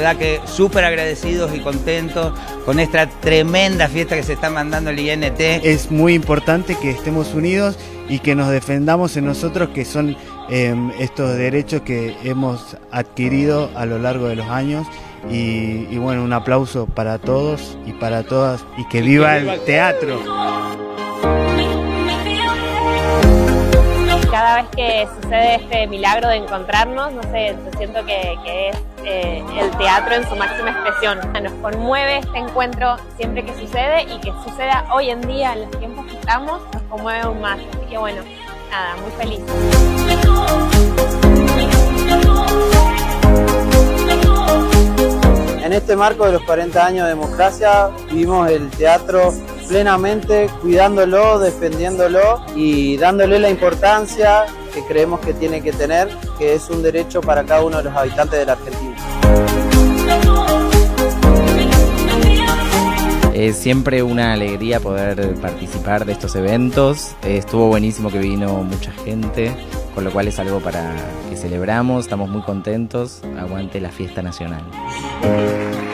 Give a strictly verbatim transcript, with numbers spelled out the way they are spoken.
verdad que súper agradecidos y contentos con esta tremenda fiesta que se está mandando el I N T. Es muy importante que estemos unidos y que nos defendamos en nosotros, que son eh, estos derechos que hemos adquirido a lo largo de los años. Y, y bueno, un aplauso para todos y para todas, y que viva el teatro. Cada vez que sucede este milagro de encontrarnos, no sé, yo siento que, que es eh, el teatro en su máxima expresión. Nos conmueve este encuentro siempre que sucede, y que suceda hoy en día, en los tiempos que estamos, nos conmueve aún más. Así que bueno, nada, muy feliz. En este marco de los cuarenta años de democracia, vivimos el teatro plenamente, cuidándolo, defendiéndolo y dándole la importancia que creemos que tiene que tener, que es un derecho para cada uno de los habitantes de la Argentina. Es siempre una alegría poder participar de estos eventos. Estuvo buenísimo que vino mucha gente, con lo cual es algo para que celebramos, estamos muy contentos. Aguante la fiesta nacional.